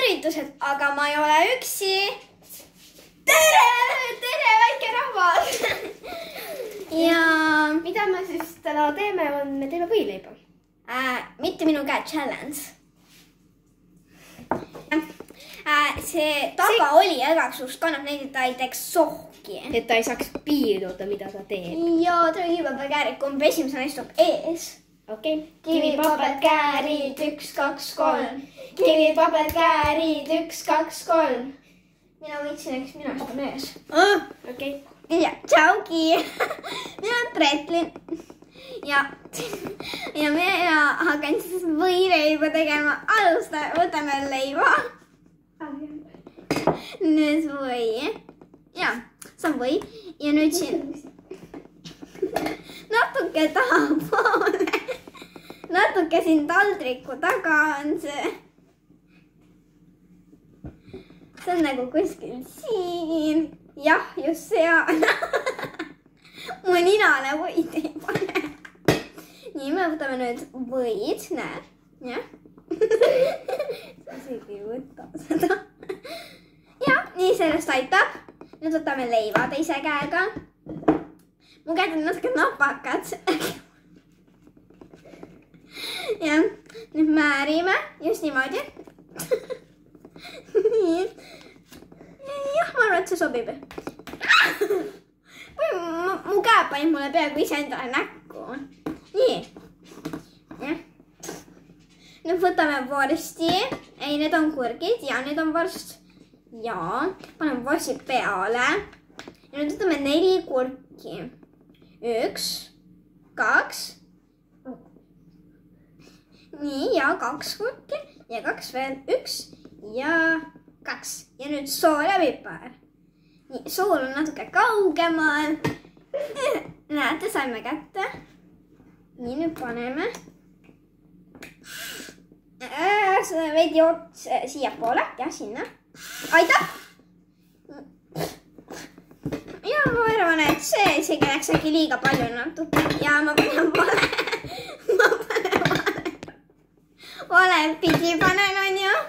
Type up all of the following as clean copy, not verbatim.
üritused, aga ma ei ole üksi. Tere, väike rahvas! Ja mida me siis täna teeme, me teeme võileiba. Mitte minu käe challenge. See taga oli igaks kannab neid, et ta ei teeks sohki. Et ta ei saaks piirduda, mida ta teeb. Ja ta kivipaberkäärid, kumb esimesena istub ees. Okei. Kivipaberkäärid, 1, 2, 3. Kivipaberkäärid, 1, 2, 3. Mina võitsin, eks mina istun ees. Okei. Ja, tšauki. Mina olen Tretlin. Ja mina hakkan siis võileiba tegema. Alustame, võtame leiba. Nüüd või. Ja, see on või. Ja nüüd siin natuke tahapoole. Natuke siin taldriku taga on see. See on nagu kuskil siin. Jah, just seal. Mu ninale võid ei pane. Nii, me võtame nüüd võid. Näe. Jah. Isegi ei võta seda. Ja, nii sellest aitab. Nüüd võtame leiva teise käega. Mu käed on natuke napakad. Ja, nüüd määrime just niimoodi. Nii. Jah, ma arvan, et see sobib. Mu käed panid mulle peaaegu ise endale näkku. Nii. Nüüd võtame vorsti. Ei, need on kurgid ja need on vorst. Ja, paneme vorsti peale. Ja nüüd võtame 4 kurki. 1, 2. Nii, ja 2 kurki. Ja 2 veel. 1 ja 2. Ja nüüd sool ja pipar. Nii, sool on natuke kaugemal. Näete, saime kätte. Nii, nüüd paneme. Seda veidi ots siia poole. Ja sinna. Aitab! Ja ma arvan, et see isegi läks äkki liiga palju natuke. Ja ma panen vale. Ma panen vale. Vale pidi panen, on ju.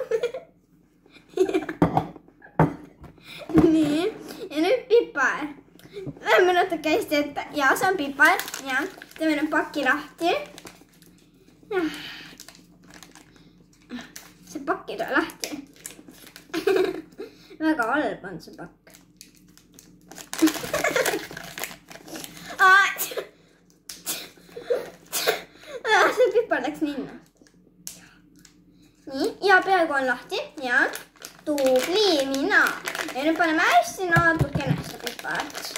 Nii. Ja nüüd pipar. Lähme natuke hästi ette. Ja, see on pipar. Ja, teeme nüüd pakki lahti. See pakk ei tule lahti. Väga halb on see pakk. See pipar läks ninna. Nii, ja peaaegu on lahti. Ja, tubli mina. Ja nüüd paneme hästi natukene seda pipart.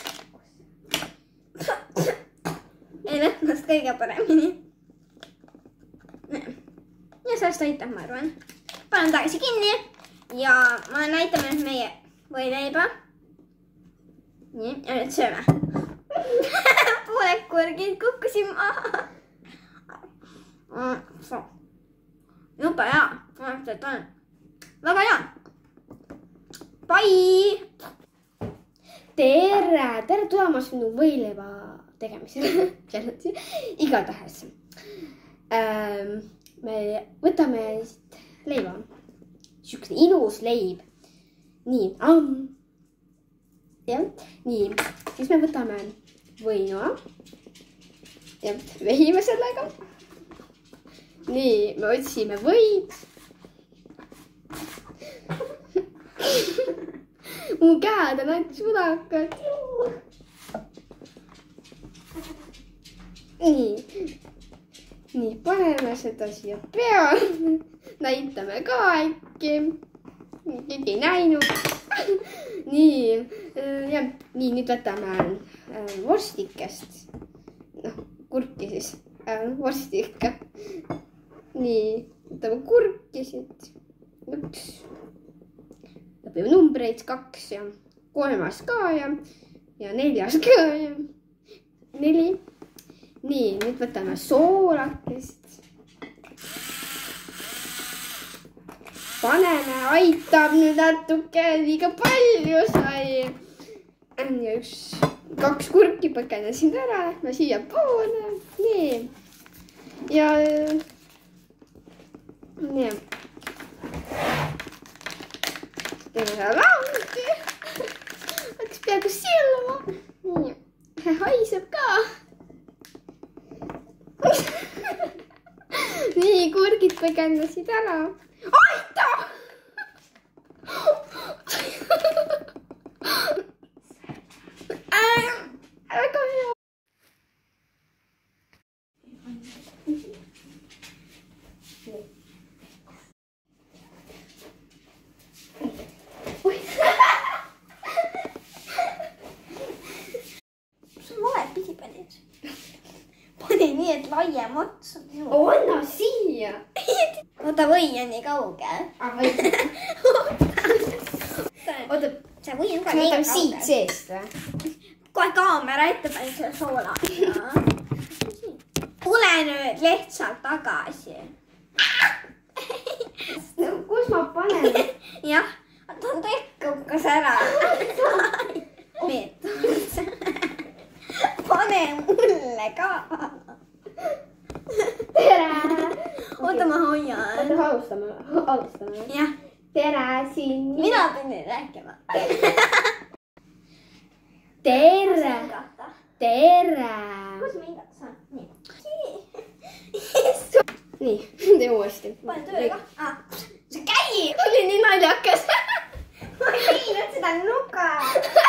Ei lõhnast kõige paremini. Ja sellest aitab, ma arvan. Panen tagasi kinni. Ja ma näitame nüüd meie võileiba. Nii, ja nüüd sööme. Pooled kurgid kukkusin maha. Juba hea. Väga hea. Bye! Tere tulemast minu võileiba tegemisele. Igatahes. Me võtame leiba. Siukene ilus leib. Nii. Ja, nii. Siis me võtame võinoa. Ja vehime sellega. Nii, me otsime võid. Mu käed on ainult sudakad. Nii. Nii, paneme seda siia peale. Näitame ka äkki. Keegi ei näinud. Nii, nüüd võtame vorstikest. Kurki siis. Vorstikka. Nii, võtame kurki siit. 1. Lõpime numbreid 2 ja 3 ka ja 4 ka ja 4. Nii, nüüd võtame soolakest. Paneme, aitab nüüd natuke, liiga palju sai. Ja 2 kurki põkenesin ära, lähme siia poole. Nii. Ja. Nii. teeme seda lahti. Hakkas peaaegu silma. Nii, haiseb ka. Nii, kurgid põgendasid ära. Aita! Väga hea. Pane nii, et laiem ots on. Anna siia. Oota, või on nii kaugel. Oota, see või on ka me nii võtame siit kaugel. seest või? Kohe kaamera ette panin selle soola. Tule nüüd lihtsalt tagasi. Kus ma panen? Jah, ta on tekkukas ära. Pane mulle ka. Tere! Oota, ma hoian. Oota, alustame. Jah, Tere siin. mina pidin rääkima. Tere! Tere! Kus ma hingata saan? Nii. Nii, tee uuesti. Pane tööga. See käib. Oli nii naljakas. Ma ei teinud seda nuka.